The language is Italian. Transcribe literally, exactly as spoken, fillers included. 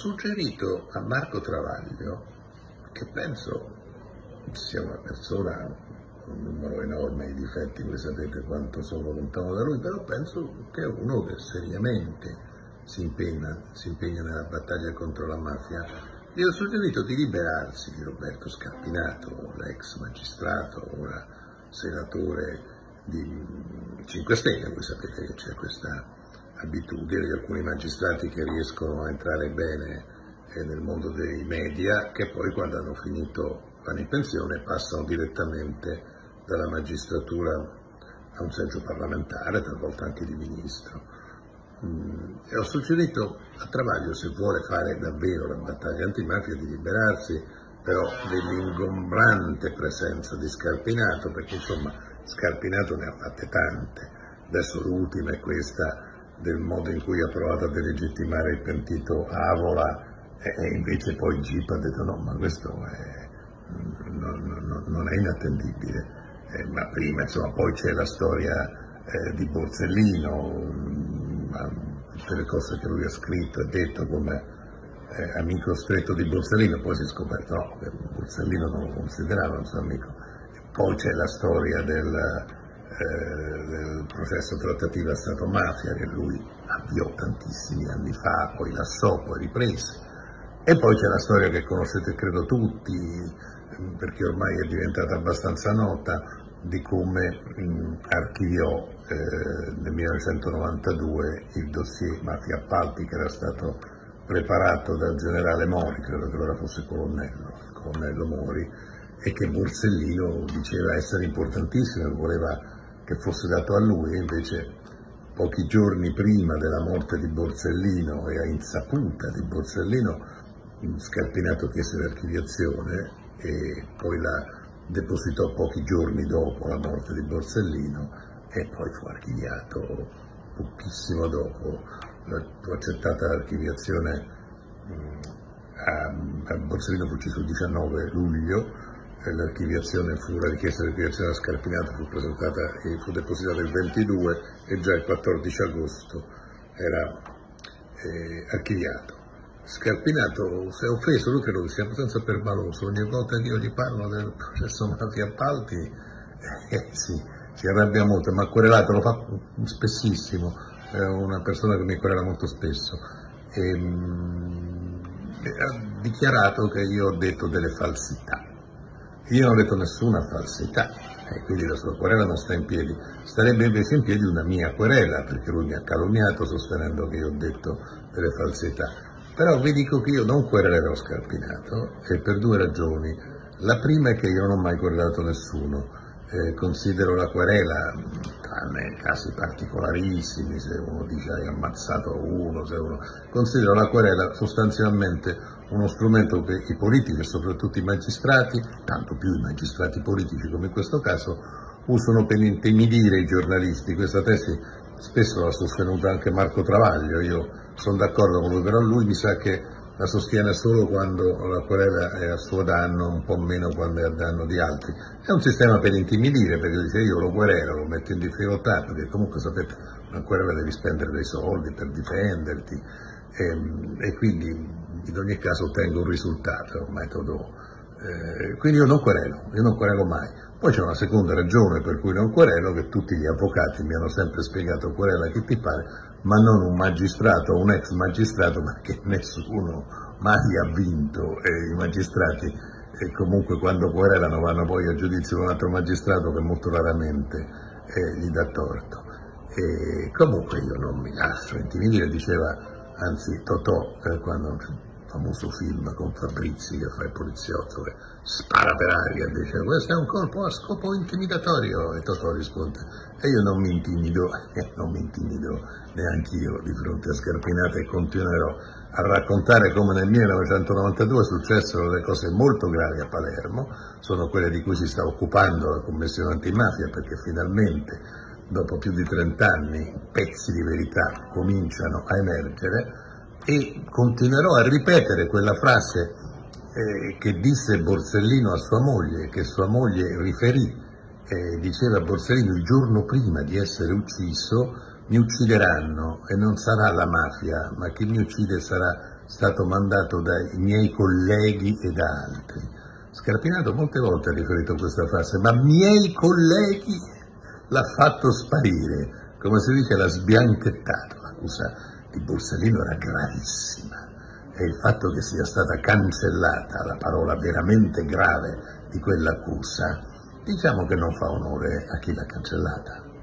suggerito a Marco Travaglio, che penso sia una persona con un numero enorme di difetti, voi sapete quanto sono lontano da lui, però penso che è uno che seriamente si impegna, si impegna nella battaglia contro la mafia. Gli ho suggerito di liberarsi di Roberto Scarpinato, l'ex magistrato, ora senatore di cinque Stelle. Voi sapete che c'è questa abitudine di alcuni magistrati che riescono a entrare bene nel mondo dei media, che poi quando hanno finito, vanno in pensione, passano direttamente dalla magistratura a un seggio parlamentare, talvolta anche di ministro. Mm, e ho suggerito a Travaglio, se vuole fare davvero la battaglia antimafia, di liberarsi però dell'ingombrante presenza di Scarpinato, perché insomma Scarpinato ne ha fatte tante. Adesso l'ultima è questa del modo in cui ha provato a delegittimare il pentito Avola, e invece poi il G I P ha detto no, ma questo è, non, non, non è inattendibile. Eh, ma prima, insomma, poi c'è la storia eh, di Borsellino, tutte le cose che lui ha scritto e detto come eh, amico stretto di Borsellino, poi si è scoperto no, che Borsellino non lo considerava un suo amico. Poi c'è la storia del, eh, del processo trattativo a Stato-mafia che lui avviò tantissimi anni fa, poi lasciò, poi riprese. E poi c'è la storia che conoscete credo tutti, perché ormai è diventata abbastanza nota, di come mh, archiviò eh, nel millenovecentonovantadue il dossier mafia appalti che era stato preparato dal generale Mori, credo che allora fosse colonnello, il colonnello Mori, e che Borsellino diceva essere importantissimo e voleva che fosse dato a lui, e invece pochi giorni prima della morte di Borsellino e a insaputa di Borsellino Scarpinato chiese l'archiviazione e poi la depositò pochi giorni dopo la morte di Borsellino e poi fu archiviato pochissimo dopo. Fu accettata l'archiviazione, a, a Borsellino fu ucciso il diciannove luglio, l'archiviazione fu, la richiesta di archiviazione a Scarpinato fu presentata e fu depositata il ventidue e già il quattordici agosto era eh, archiviato. Scarpinato si è offeso, lui credo che sia abbastanza permaloso, ogni volta che io gli parlo del processo mafia appalti eh, sì, si arrabbia molto, ma querelato lo fa spessissimo, è una persona che mi querela molto spesso, e, mh, ha dichiarato che io ho detto delle falsità. Io non ho detto nessuna falsità, e quindi la sua querela non sta in piedi. Starebbe invece in piedi una mia querela, perché lui mi ha calunniato sostenendo che io ho detto delle falsità. Però vi dico che io non querelerò Scarpinato, e per due ragioni. La prima è che io non ho mai querelato nessuno, eh, considero la querela, tranne casi particolarissimi, se uno dice hai ammazzato uno, se uno... considero la querela sostanzialmente uno strumento che i politici, e soprattutto i magistrati, tanto più i magistrati politici come in questo caso, usano per intimidire i giornalisti. Questa tesi spesso l'ha sostenuta anche Marco Travaglio, io sono d'accordo con lui, però lui mi sa che la sostiene solo quando la querela è a suo danno, un po' meno quando è a danno di altri. È un sistema per intimidire, perché dice io lo querelo, lo metto in difficoltà, perché comunque sapete, una querela devi spendere dei soldi per difenderti, e, e quindi in ogni caso ottengo un risultato, è un metodo. Eh, quindi io non querelo, io non querelo mai. Poi c'è una seconda ragione per cui non querelo, che tutti gli avvocati mi hanno sempre spiegato: querela chi ti pare, ma non un magistrato o un ex magistrato, perché nessuno mai ha vinto, e i magistrati e comunque quando querelano vanno poi a giudizio di un altro magistrato che molto raramente eh, gli dà torto. E comunque io non mi lascio intimidire, diceva anzi Totò eh, quando famoso film con Fabrizi che fa il poliziotto che spara per aria, dice questo è un colpo a scopo intimidatorio, e Totò risponde e io non mi intimido, eh, non mi intimido neanch'io di fronte a Scarpinato, e continuerò a raccontare come nel millenovecentonovantadue successero delle cose molto gravi a Palermo, sono quelle di cui si sta occupando la Commissione antimafia, perché finalmente dopo più di trent'anni pezzi di verità cominciano a emergere. E continuerò a ripetere quella frase eh, che disse Borsellino a sua moglie, che sua moglie riferì, eh, diceva Borsellino: il giorno prima di essere ucciso mi uccideranno e non sarà la mafia, ma chi mi uccide sarà stato mandato dai miei colleghi e da altri. Scarpinato molte volte ha riferito questa frase, ma miei colleghi l'ha fatto sparire, come si dice, l'ha sbianchettato. L'accusa di Borsellino era gravissima e il fatto che sia stata cancellata la parola veramente grave di quell'accusa, diciamo che non fa onore a chi l'ha cancellata.